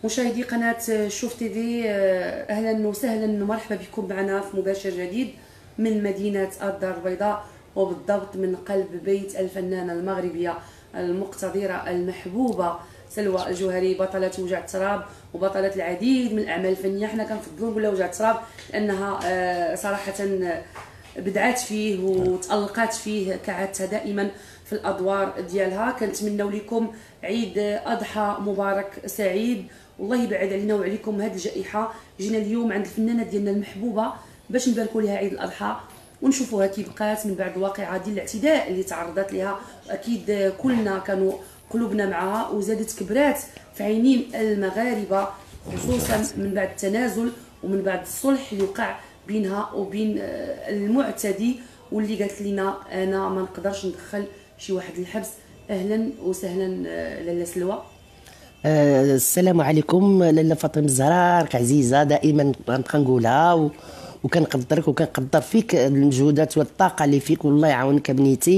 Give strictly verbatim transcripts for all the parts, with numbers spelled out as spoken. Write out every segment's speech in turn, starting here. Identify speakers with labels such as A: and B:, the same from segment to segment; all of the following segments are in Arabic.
A: مشاهدي قناة شوف تي في، اهلا وسهلا ومرحبا بكم معنا في مباشر جديد من مدينة الدار البيضاء، وبالضبط من قلب بيت الفنانة المغربية المقتدرة المحبوبة سلوى الجوهري، بطلة وجع التراب وبطلة العديد من الأعمال الفنية. حنا كنفضلوا نقولها وجع التراب لأنها صراحة بدعات فيه وتألقات فيه كعادتها دائما في الادوار ديالها. كنتمنوا لكم عيد اضحى مبارك سعيد، والله يبعد علينا وعليكم هذه الجائحه. جينا اليوم عند الفنانه ديالنا المحبوبه باش نباركوا لها عيد الاضحى ونشوفوها كي بقات من بعد الواقعه ديال الاعتداء اللي تعرضت لها. اكيد كلنا كانوا قلوبنا معها، وزادت كبرات في عينين المغاربه خصوصا من بعد التنازل ومن بعد الصلح اللي وقع بينها وبين المعتدي، واللي قالت لنا انا ما نقدرش ندخل شي واحد الحبس. اهلا وسهلا لاله سلوى.
B: أه السلام عليكم لاله فاطمه الزهراء، راك عزيزه دائما غنبقى نقولها و... وكنقدرك وكنقدر فيك المجهودات والطاقه اللي فيك، والله يعاونك بنيتي،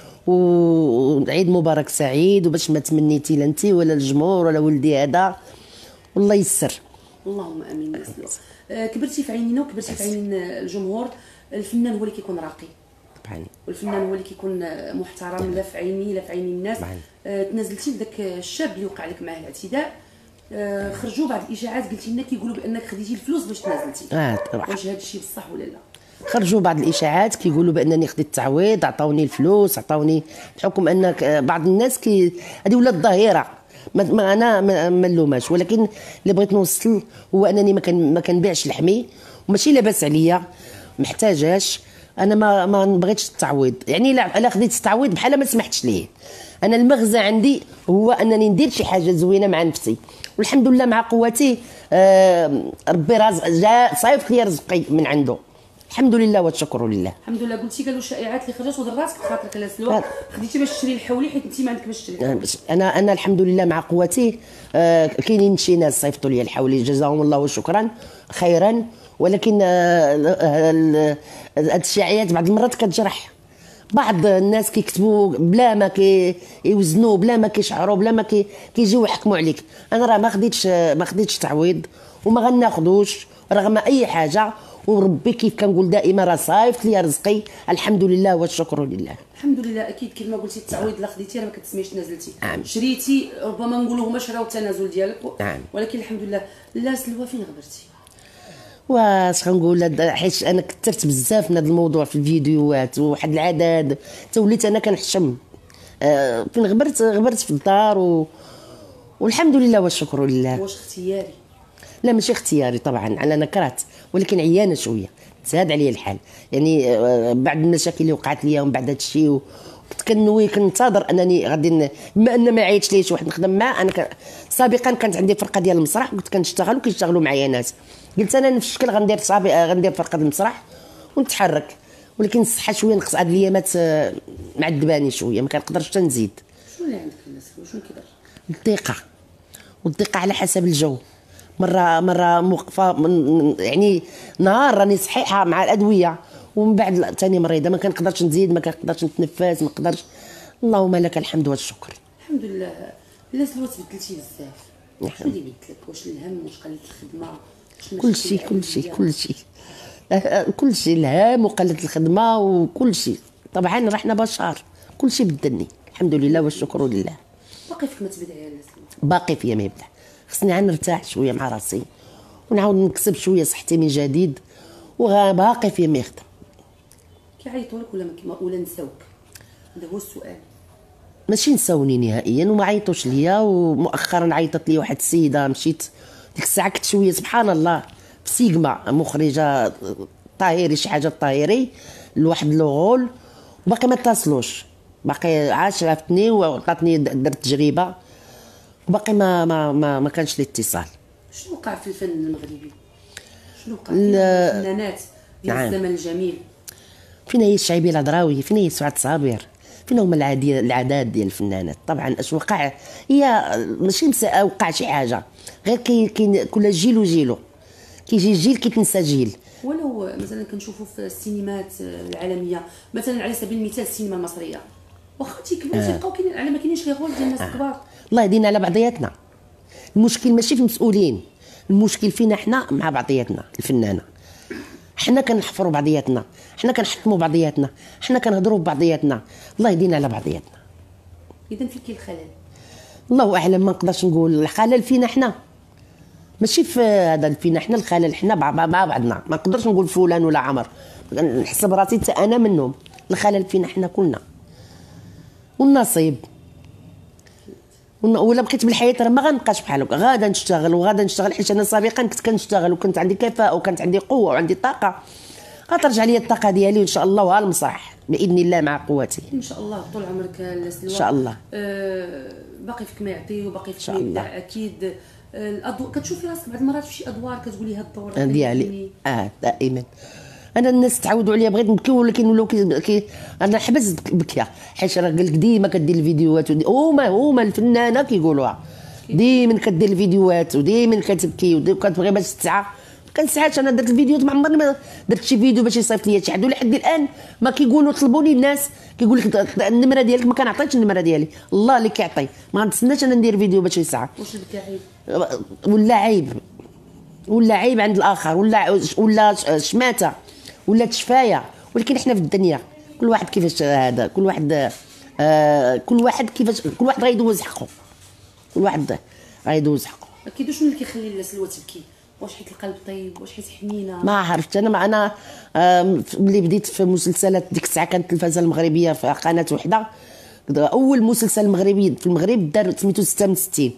B: وعيد مبارك سعيد. وباش ما تمنيتي لا انت ولا الجمهور ولا ولدي هذا، والله يسر.
A: اللهم امين يا سلوى. أه كبرتي في عينينا وكبرتي في عينين الجمهور. الفنان هو اللي كيكون راقي طبعا، والفنان هو اللي كيكون محترم لا في عيني لا في عيني الناس. آه تنازلتي لذاك الشاب اللي وقع لك معاه الاعتداء، آه خرجوا بعض الاشاعات قلتي لنا كيقولوا بانك خديتي الفلوس باش تنازلتي.
B: اه طبعا.
A: واش هذا الشيء بصح ولا لا؟ خرجوا
B: بعض الاشاعات كيقولوا بانني خديت التعويض، عطاوني الفلوس، عطاوني بحكم انك بعض الناس كي هذه ولات ظاهره، ما انا ما نلوماش، ولكن اللي بغيت نوصل هو انني ما كان ما كنبيعش لحمي، وماشي لاباس عليا محتاجاش. انا ما ما نبغيتش التعويض، يعني الا خديت التعويض بحال ما سمحتش ليه. انا المغزى عندي هو انني ندير شي حاجه زوينه مع نفسي، والحمد لله مع قوتي. آه ربي رازق، جا صايفط لي رزقي من عنده، الحمد لله والشكر لله.
A: الحمد لله. قلتي قالوا الشائعات اللي خرجت ودر راسك بخاطرك لا سلوى، خديتي باش تشري الحولي حيت انت ما عندك باش تشري.
B: انا انا الحمد لله مع قوتي. آه كاينين شي ناس صيفطوا لي الحولي، جزاهم الله شكرا خيرا، ولكن هاد الشائعات بعض المرات كتجرح. بعض الناس كيكتبوا بلا ما كيوزنوا، بلا ما كيشعروا، بلا ما كيجيو يحكموا عليك. انا راه ما خديتش ما خديتش تعويض وما غناخذوش رغم اي حاجه، وربي كيف كنقول دائما راه صايفط لي رزقي، الحمد لله والشكر لله.
A: الحمد لله. اكيد كما قلتي التعويض لا خديتي راه ما كتسميش نازلتي. نعم. شريتي ربما نقولوا هما شراو التنازل ديالك. نعم. ولكن الحمد لله. لا سلوى فين غبرتي؟
B: واش غنقول، حيت انا كثرت بزاف من هذا الموضوع في الفيديوهات وواحد العدد، توليت انا كنحشم. آه فين غبرت؟ غبرت في الدار و... والحمد لله والشكر لله.
A: واش اختياري؟
B: لا ماشي اختياري طبعا، انا كرهت، ولكن عيانه شويه، تزاد عليا الحال. يعني آه بعد المشاكل اللي وقعت لي ومن بعد هذا الشيء، كنت كنوي كنتظر انني غادي، بما ان ما عيطش ليش واحد نخدم معاه. انا ك... سابقا كانت عندي فرقه ديال المسرح، كنت كنشتغل وكيشتغلوا معايا ناس. قلت انا نفس الشكل غندير صابي، غندير فرقه المسرح ونتحرك، ولكن الصحه شويه نقص هاد الايامات، معذباني شويه، ما كنقدرش حتى نزيد.
A: شنو اللي عندك الناس؟ شنو كيدير؟
B: الضيقه، والضيقه على حسب الجو. مره مره موقفه من يعني نهار راني صحيحه مع الادويه، ومن بعد ثاني مريضه ما كنقدرش نزيد، ما كنقدرش نتنفس، ما نقدرش. اللهم لك الحمد والشكر.
A: الحمد لله. لا سلوى تبدلتي بزاف. شنو اللي بدلك؟ واش الهم؟ واش قلت الخدمه؟
B: كل شيء كل شيء كل شيء كل شيء، الهام وقله الخدمه وكل شيء. طبعا رحنا بشر، كل شيء بدلني الحمد لله والشكر لله.
A: باقي فيك ما تبدعي؟
B: باقي فيا ما يبدع، خصني عاد نرتاح شويه مع راسي ونعاود نكسب شويه صحتي من جديد، وباقي فيا ما يخدم.
A: كيعيطوا لك ولا ما ولا نساوك؟ هذا هو السؤال.
B: ماشي نساوني نهائيا وما عيطوش ليا. ومؤخرا عيطت لي واحد السيده، مشيت ديك الساعه كنت شويه سبحان الله في سيغما، مخرجه طاهري، شي حاجه طاهري لواحد لوغول، وباقي ما اتصلوش، باقي عاش عرفتني وعطاتني درت تجربه، وباقي ما ما ما, ما كانش الاتصال.
A: شنو وقع في الفن المغربي؟ شنو وقع في الفنانات ديال نعم. الزمن الجميل؟
B: فين هي الشعيبيه الهضراوي؟ فين هي سعاد صابر؟ فين هما العادي العداد ديال الفنانات؟ طبعا اش وقع؟ هي ماشي مساء وقع شي حاجه، غير كاين كي كل جيل وجيلو، كيجي جيل كيتنسى جيل.
A: ولو مثلا كنشوفوا في السينمات العالميه، مثلا على سبيل المثال السينما المصريه، واخا تيكبروا تيبقاو كاينين على ما كاينينش لي غول ديال الناس الكبار.
B: الله يدينا على بعضياتنا، المشكل ماشي في المسؤولين، المشكل فينا حنا مع بعضياتنا الفنانه. حنا كنحفروا بعضياتنا، حنا كنحكموا بعضياتنا، حنا كنهضروا ببعضياتنا، الله يهدينا على بعضياتنا.
A: اذا فين كاين الخلل؟
B: الله اعلم، ما نقدرش نقول. الخلل فينا حنا، ماشي في هذا فينا حنا الخلل، حنا مع بعضنا. ما نقدرش نقول فلان ولا عمر، نحسب راسي حتى انا منهم. الخلل فينا حنا كلنا، والنصيب. ولا بقيت بالحياه راه ما غنبقاش بحال هكا، غادا نشتغل وغادا نشتغل، حيت انا سابقا كنت كنشتغل وكنت عندي كفاءه وكانت عندي قوه وعندي طاقه. غترجع لي الطاقه ديالي ان شاء الله، وها المسرح باذن الله مع قوتي
A: ان شاء الله. طول عمرك
B: ان
A: السلوى
B: شاء الله.
A: آه باقي فيك ما يعطي وباقي فيك
B: شاء الله.
A: اكيد. آه الأضواء كتشوفي راسك بعض المرات في شي ادوار كتقولي هاد الدور
B: ديالي اه دائما. انا الناس تعودوا عليا، بغيت نبكي ولكن ولاو كي انا حبست بكيه، حيت راه قال لك ديما كدير الفيديوهات هما هما الفنانه كيقولوها، ديما كدير الفيديوهات وديما كتبكي وكتبغي باش تسعى. كنسعاش انا درت الفيديوهات، ما عمرني ما درت شي فيديو باش يصيفط ليا شي حد، ولحد الان ما كيقولوا طلبوني الناس كيقول لك النمره ديالك، ما كنعطيش النمره ديالي، الله اللي كيعطي. ما غنتسناش انا ندير فيديو باش يسعى.
A: واش بك عيب
B: ولا عيب ولا عيب عند الاخر، ولا ولا شماته ولا تشفايه. ولكن حنا في الدنيا كل واحد كيفاش هذا، كل واحد آه كل واحد كيفاش، كل واحد غيدوز حقه، كل واحد غيدوز حقه.
A: اكيد. شنو اللي كيخلي السلوى تبكي؟ واش حيت القلب طيب؟ واش حيت حنينه؟
B: ما عرفت انا. ما انا آه ملي بديت في مسلسلات ديك الساعه كانت التلفزه المغربيه في قناه وحده، اول مسلسل مغربي في المغرب دار سميتو ستة من ستين،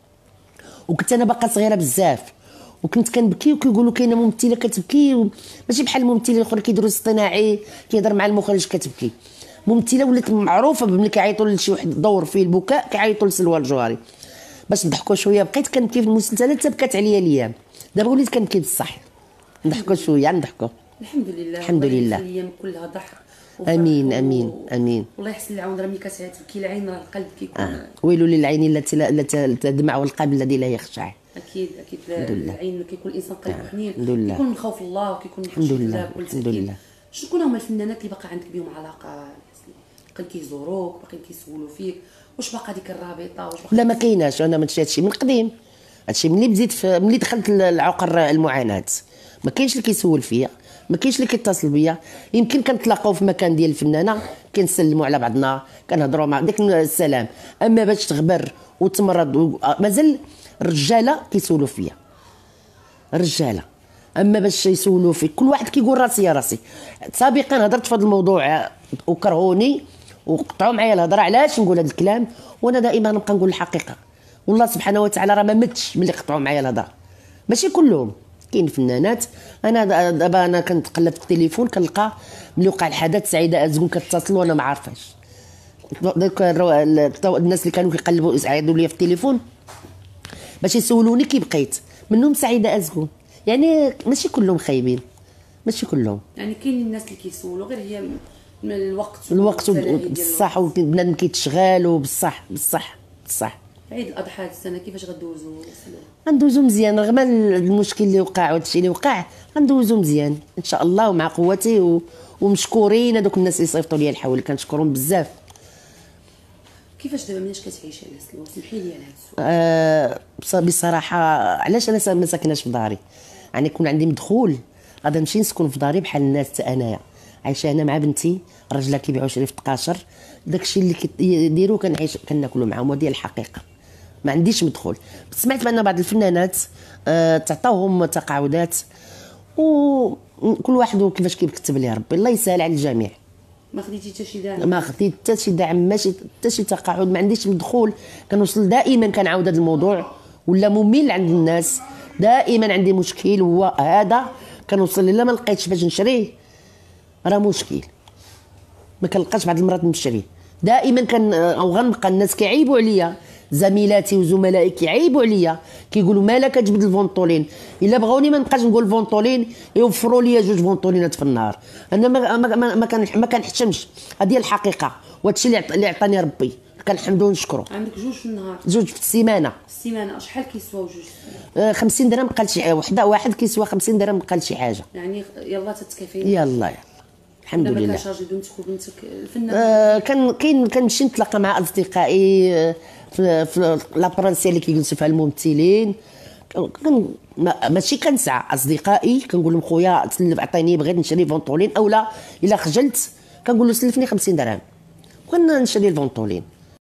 B: وكنت انا باقا صغيره بزاف، وكنت كنبكي وكيقولوا كاينه ممثله كتبكي، ماشي بحال الممثلين الاخرين كيديروا اصطناعي كيهضر مع المخرج كتبكي. ممثله ولات معروفه ملي كيعيطوا لشي واحد دور فيه البكاء كيعيطوا لسلوى الجوهري باش نضحكوا شويه. بقيت كنبكي في المسلسلات حتى بكات عليا الايام. دابا وليت كنبكي بصح، نضحكوا شويه نضحكوا.
A: الحمد لله.
B: الحمد لله.
A: الايام كلها ضحك.
B: امين امين امين.
A: والله يحسن العون. راه ملي كتبكي العين راه القلب كيكون
B: آه. ويل للعين التي لا تدمع والقلب الذي لا يخشع.
A: اكيد اكيد. العين كيكون الانسان قلبه حنين،
B: آه.
A: كيكون من خوف الله وكيكون
B: الحمد لله الحمد لله.
A: شكون هما الفنانات اللي باقا عندك بهم علاقه؟ باقيين كيزوروك، باقيين كيسولوا فيك، واش باقا ديك الرابطه؟ واش باقا؟
B: لا ما كايناش. انا ما هادشي هادشي من قديم، هادشي ملي بديت في ملي دخلت العقر المعاناه ما كاينش اللي كيسول فيا، ما كاينش اللي كيتصل بيا. يمكن كنتلاقاو في مكان ديال الفنانه كنسلموا على بعضنا كنهضروا مع ديك السلام، اما باش تغبر وتمرض مازال الرجاله كيسولوا فيا، الرجاله. اما باش يسولوا فيك كل واحد كيقول راسي يا راسي. سابقا هضرت في هذا الموضوع وكرهوني وقطعوا معايا الهضره، علاش نقول هذا الكلام؟ وانا دائما نبقى نقول الحقيقه، والله سبحانه وتعالى راه ما متش ملي قطعوا معايا الهضره. ماشي كلهم، كاين فنانات. انا دابا انا كنتقلب في التليفون كنلقى ملي وقع الحدث سعيده ازكون كتصل وانا ما عارفاش. دوك الناس اللي كانوا كيقلبوا يسعدوا لي في التليفون باش يسولوني كي بقيت، منهم سعيده ازكون. يعني ماشي كلهم خايبين، ماشي كلهم.
A: يعني كاين الناس اللي كيسولوا غير هي من الوقت
B: الوقت بصح، وبنادم كيتشغال وبصح بصح بصح.
A: عيد الاضحى هاد السنه كيفاش غدوزو؟
B: غندوزو مزيان رغم المشكل اللي وقع وهادشي اللي وقع، غندوزو مزيان ان شاء الله ومع قوتي و... ومشكورين هذوك الناس اللي صيفطوا لي الحول، كنشكرهم بزاف.
A: كيفاش دابا مناش كتعيشي على سلوى؟ سمحي لي على هاد السؤال.
B: آه بصراحه علاش انا ما ساكناش في داري؟ يعني يكون عندي مدخول غادي نمشي نسكن في داري بحال الناس حتى انايا عايشه انا مع بنتي، راجلها كيبيعوا شريف تقاشر، داكشي اللي كيديروا كنعيش كناكلوا معاهم، ودي الحقيقه. ما عنديش مدخول. سمعت بان بعض الفنانات آه تعطاوهم تقاعدات، وكل واحد كيفاش كيكتب ليه ربي، الله يسهل على الجميع.
A: ما خديتي حتى شي دعم؟
B: ما خديت حتى شي دعم، ماشي حتى شي تقاعد، ما عنديش مدخول. كنوصل دائما كنعاود هذا الموضوع ولا ممل عند الناس، دائما عندي مشكل هو هذا. كنوصل الا ما لقيتش باش نشريه راه مشكل، ما كنلقاش بعض المرات نشريه. دائما كان او غنبقى الناس كيعيبوا عليا، زميلاتي وزملائي كيعيبوا عليا كيقولوا مالك كتجبد الفونطولين. الا بغاوني ما نبقاش نقول فونطولين يوفروا لي جوج فونطولينات في النهار. انا ما ما ما, ما كنحشمش، هذه الحقيقه وهادشي اللي عطاني ربي كنحمدو ونشكرو.
A: عندك جوج في النهار؟
B: جوج في السيمانه.
A: السيمانه شحال كيسواو جوج؟
B: آه خمسين درهم قال شي وحده، واحد كيسوى خمسين درهم قال شي حاجه.
A: يعني يلا تتكافين.
B: يلا يلا الحمد لله.
A: ما كانش بنتك وبنتك الفنان؟
B: آه كان كاين كنمشي نتلاقى مع اصدقائي آه، في, في لابرانسيه اللي كيجلسوا فيها الممثلين. كان ماشي كنسعى اصدقائي، كنقول لهم خويا تسلف عطيني بغيت نشري فونطولين، اولا الا خجلت كنقول له سلفني خمسين درهم كنا نشري الفونطولين.